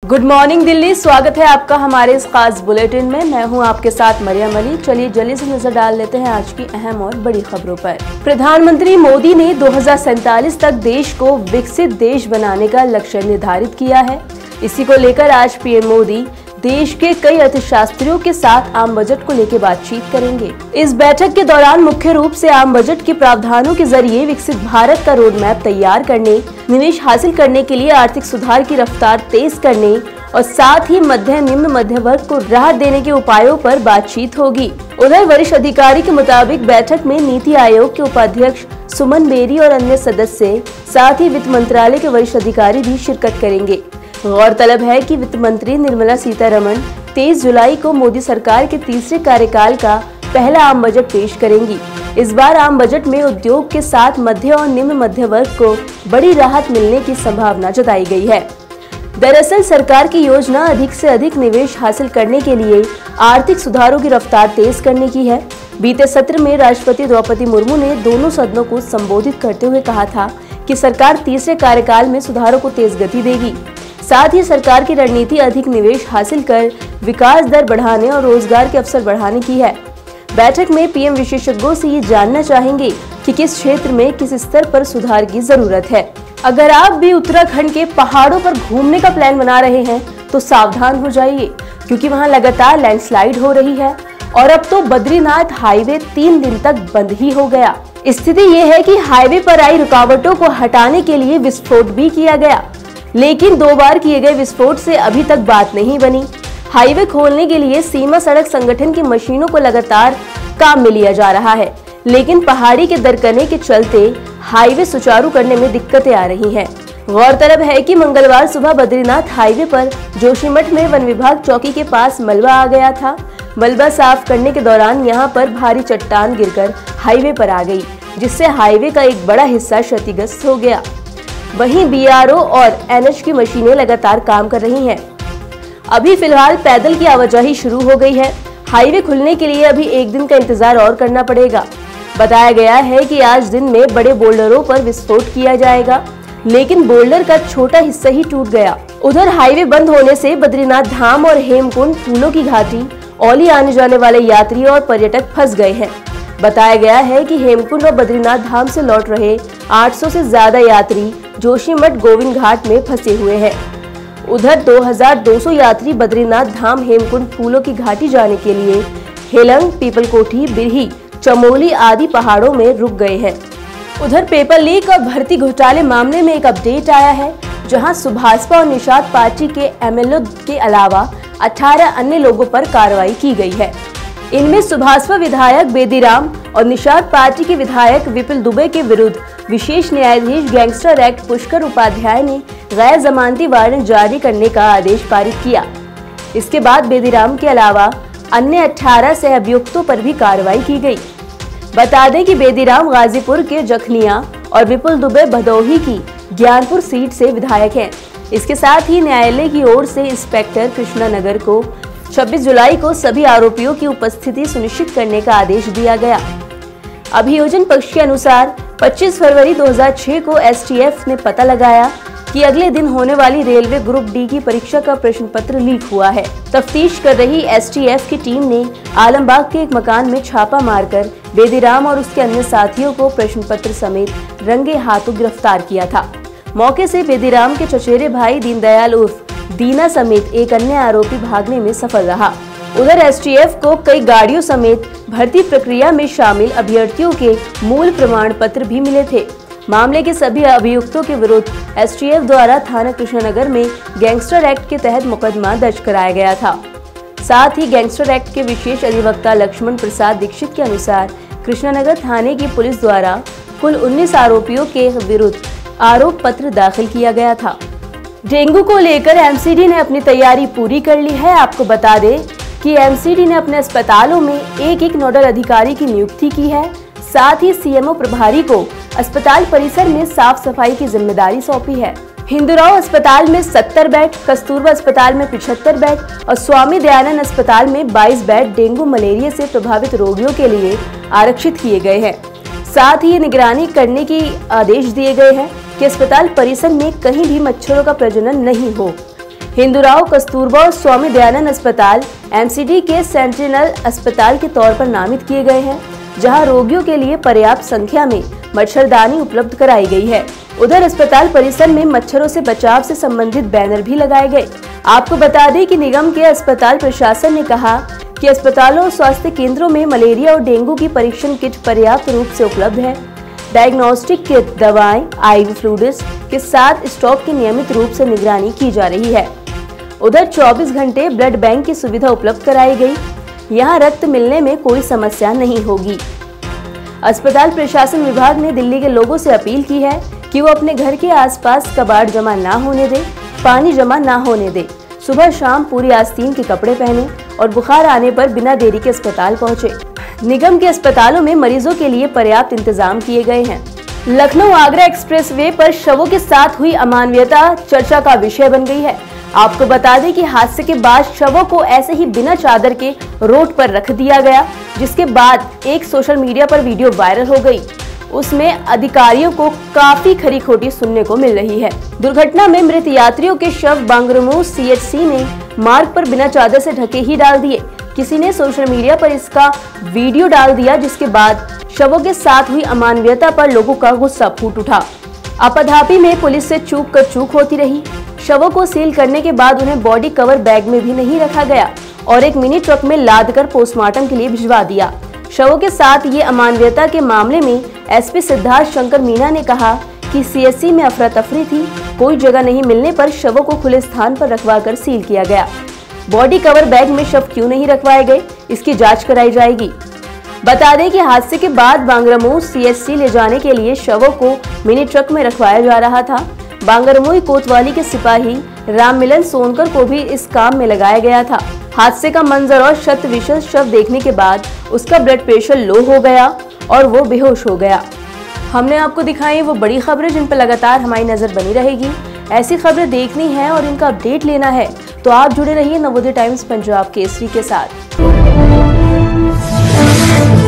Good morning Delhi. स्वागत है आपका हमारे इस खास बुलेटिन में। मैं हूं आपके साथ मरियम अली। चलिए जल्दी से नजर डाल लेते हैं आज की अहम और बड़ी खबरों पर। प्रधानमंत्री मोदी ने 2047 तक देश को विकसित देश बनाने का लक्ष्य निर्धारित किया है। इसी को लेकर आज पीएम मोदी देश के कई अर्थशास्त्रियों के साथ आम बजट को लेकर बातचीत करेंगे। इस बैठक के दौरान मुख्य रूप से आम बजट के प्रावधानों के जरिए विकसित भारत का रोड मैप तैयार करने, निवेश हासिल करने के लिए आर्थिक सुधार की रफ्तार तेज करने और साथ ही निम्न मध्य वर्ग को राहत देने के उपायों पर बातचीत होगी। उधर वरिष्ठ अधिकारी के मुताबिक बैठक में नीति आयोग के उपाध्यक्ष सुमन बेरी और अन्य सदस्य, साथ ही वित्त मंत्रालय के वरिष्ठ अधिकारी भी शिरकत करेंगे। गौरतलब है कि वित्त मंत्री निर्मला सीतारमण 23 जुलाई को मोदी सरकार के तीसरे कार्यकाल का पहला आम बजट पेश करेंगी। इस बार आम बजट में उद्योग के साथ मध्य और निम्न मध्य वर्ग को बड़ी राहत मिलने की संभावना जताई गई है। दरअसल सरकार की योजना अधिक से अधिक निवेश हासिल करने के लिए आर्थिक सुधारों की रफ्तार तेज करने की है। बीते सत्र में राष्ट्रपति द्रौपदी मुर्मू ने दोनों सदनों को संबोधित करते हुए कहा था कि सरकार तीसरे कार्यकाल में सुधारों को तेज गति देगी। साथ ही सरकार की रणनीति अधिक निवेश हासिल कर विकास दर बढ़ाने और रोजगार के अवसर बढ़ाने की है। बैठक में पीएम विशेषज्ञों से ये जानना चाहेंगे कि किस क्षेत्र में किस स्तर पर सुधार की जरूरत है। अगर आप भी उत्तराखंड के पहाड़ों पर घूमने का प्लान बना रहे हैं तो सावधान हो जाइए, क्योंकि वहां लगातार लैंडस्लाइड हो रही है और अब तो बद्रीनाथ हाईवे 3 दिन तक बंद ही हो गया। स्थिति ये है कि हाईवे पर आई रुकावटों को हटाने के लिए विस्फोट भी किया गया, लेकिन 2 बार किए गए विस्फोट से अभी तक बात नहीं बनी। हाईवे खोलने के लिए सीमा सड़क संगठन की मशीनों को लगातार काम में लिया जा रहा है, लेकिन पहाड़ी के दरकने के चलते हाईवे सुचारू करने में दिक्कतें आ रही हैं। गौरतलब है कि मंगलवार सुबह बद्रीनाथ हाईवे पर जोशीमठ में वन विभाग चौकी के पास मलबा आ गया था। मलबा साफ करने के दौरान यहां पर भारी चट्टान गिरकर हाईवे पर आ गई, जिससे हाईवे का एक बड़ा हिस्सा क्षतिग्रस्त हो गया। वहीं बीआरओ और एनएच की मशीनें लगातार काम कर रही हैं। अभी फिलहाल पैदल की आवाजाही शुरू हो गई है। हाईवे खुलने के लिए अभी 1 दिन का इंतजार और करना पड़ेगा। बताया गया है कि आज दिन में बड़े बोल्डरों पर विस्फोट किया जाएगा, लेकिन बोल्डर का छोटा हिस्सा ही टूट गया। उधर हाईवे बंद होने से बद्रीनाथ धाम और हेमकुंड फूलों की घाटी, औली आने जाने वाले यात्री और पर्यटक फंस गए हैं। बताया गया है कि हेमकुंड और बद्रीनाथ धाम से लौट रहे 800 से ज्यादा यात्री जोशीमठ गोविंद घाट में फंसे हुए हैं। उधर 2200 यात्री बद्रीनाथ धाम हेमकुंड फूलों की घाटी जाने के लिए हेलंग, पीपलकोठी, बिरही, चमोली आदि पहाड़ों में रुक गए हैं। उधर पेपर लीक और भर्ती घोटाले मामले में एक अपडेट आया है, जहां सुभाषपा और निषाद पार्टी के एमएलए के अलावा 18 अन्य लोगों पर कार्रवाई की गई है। इनमें सुभाषपा विधायक बेदीराम और निषाद पार्टी के विधायक विपुल दुबे के विरुद्ध विशेष न्यायाधीश गैंगस्टर एक्ट पुष्कर उपाध्याय ने गैर जमानती वारंट जारी करने का आदेश पारित किया। इसके बाद बेदीराम के अलावा अन्य 18 से अभियुक्तों पर भी कार्रवाई की गई। बता दें कि बेदीराम गाजीपुर के जखनिया और विपुल दुबे भदोही की ज्ञानपुर सीट से विधायक हैं। इसके साथ ही न्यायालय की ओर से इंस्पेक्टर कृष्णानगर को 26 जुलाई को सभी आरोपियों की उपस्थिति सुनिश्चित करने का आदेश दिया गया। अभियोजन पक्ष के अनुसार 25 फरवरी 2006 को एसटीएफ ने पता लगाया कि अगले दिन होने वाली रेलवे ग्रुप डी की परीक्षा का प्रश्न पत्र लीक हुआ है। तफ्तीश कर रही एसटीएफ की टीम ने आलमबाग के एक मकान में छापा मारकर बेदीराम और उसके अन्य साथियों को प्रश्न पत्र समेत रंगे हाथों गिरफ्तार किया था। मौके से बेदीराम के चचेरे भाई दीनदयाल उर्फ दीना समेत एक अन्य आरोपी भागने में सफल रहा। उधर एसटीएफ को कई गाड़ियों समेत भर्ती प्रक्रिया में शामिल अभ्यर्थियों के मूल प्रमाण पत्र भी मिले थे। मामले के सभी अभियुक्तों के विरुद्ध एसटीएफ द्वारा थाना कृष्णनगर में गैंगस्टर एक्ट के तहत मुकदमा दर्ज कराया गया था। साथ ही गैंगस्टर एक्ट के विशेष अधिवक्ता लक्ष्मण प्रसाद दीक्षित के अनुसार कृष्णनगर थाने की पुलिस द्वारा कुल 19 आरोपियों के विरुद्ध आरोप पत्र दाखिल किया गया था। डेंगू को लेकर एमसीडी ने अपनी तैयारी पूरी कर ली है। आपको बता दें कि एमसीडी ने अपने अस्पतालों में एक नोडल अधिकारी की नियुक्ति की है। साथ ही सीएमओ प्रभारी को अस्पताल परिसर में साफ सफाई की जिम्मेदारी सौंपी है। हिंदूराव अस्पताल में 70 बेड, कस्तूरबा अस्पताल में 75 बेड और स्वामी दयानंद अस्पताल में 22 बेड डेंगू मलेरिया से प्रभावित रोगियों के लिए आरक्षित किए गए हैं। साथ ही निगरानी करने की आदेश दिए गए हैं कि अस्पताल परिसर में कहीं भी मच्छरों का प्रजनन नहीं हो। हिंदूराव कस्तूरबा और स्वामी दयानंद अस्पताल एमसीडी के सेंटिनल अस्पताल के तौर पर नामित किए गए हैं, जहां रोगियों के लिए पर्याप्त संख्या में मच्छरदानी उपलब्ध कराई गई है। उधर अस्पताल परिसर में मच्छरों से बचाव से संबंधित बैनर भी लगाए गए। आपको बता दें कि निगम के अस्पताल प्रशासन ने कहा कि अस्पतालों और स्वास्थ्य केंद्रों में मलेरिया और डेंगू की परीक्षण किट पर्याप्त रूप से उपलब्ध है। डायग्नोस्टिक किट, दवाएं, आईवी फ्लूइड्स के साथ स्टॉक की नियमित रूप से निगरानी की जा रही है। उधर 24 घंटे ब्लड बैंक की सुविधा उपलब्ध कराई गई। यहां रक्त मिलने में कोई समस्या नहीं होगी। अस्पताल प्रशासन विभाग ने दिल्ली के लोगों से अपील की है कि वो अपने घर के आसपास कबाड़ जमा ना होने दे, पानी जमा ना होने दे, सुबह शाम पूरी आस्तीन के कपड़े पहने और बुखार आने पर बिना देरी के अस्पताल पहुंचे। निगम के अस्पतालों में मरीजों के लिए पर्याप्त इंतजाम किए गए हैं। लखनऊ आगरा एक्सप्रेसवे पर शवों के साथ हुई अमानवीयता चर्चा का विषय बन गई है। आपको बता दें कि हादसे के बाद शवों को ऐसे ही बिना चादर के रोड पर रख दिया गया, जिसके बाद एक सोशल मीडिया पर वीडियो वायरल हो गई। उसमें अधिकारियों को काफी खरी खोटी सुनने को मिल रही है। दुर्घटना में मृत यात्रियों के शव बांगरमू सीएचसी ने मार्ग पर बिना चादर से ढके ही डाल दिए। किसी ने सोशल मीडिया पर इसका वीडियो डाल दिया, जिसके बाद शवों के साथ हुई अमानवीयता पर लोगों का गुस्सा फूट उठा। आपाधापी में पुलिस से चूक कर चूक होती रही। शवों को सील करने के बाद उन्हें बॉडी कवर बैग में भी नहीं रखा गया और एक मिनी ट्रक में लाद कर पोस्टमार्टम के लिए भिजवा दिया। शवों के साथ ये अमानवीयता के मामले में एसपी सिद्धार्थ शंकर मीना ने कहा कि सीएचसी में अफरा तफरी थी। कोई जगह नहीं मिलने पर शवों को खुले स्थान पर रखवाकर सील किया गया। बॉडी कवर बैग में शव क्यों नहीं रखवाए गए, इसकी जांच कराई जाएगी। बता दें कि हादसे के बाद बांगरमू सीएचसी ले जाने के लिए शवों को मिनी ट्रक में रखवाया जा रहा था। बांगरमू कोतवाली के सिपाही राममिलन सोनकर को भी इस काम में लगाया गया था। हादसे का मंजर और शत विशत शव देखने के बाद उसका ब्लड प्रेशर लो हो गया और वो बेहोश हो गया। हमने आपको दिखाई वो बड़ी खबरें जिन पर लगातार हमारी नजर बनी रहेगी। ऐसी खबरें देखनी है और इनका अपडेट लेना है तो आप जुड़े रहिए नवोदय टाइम्स पंजाब केसरी के साथ।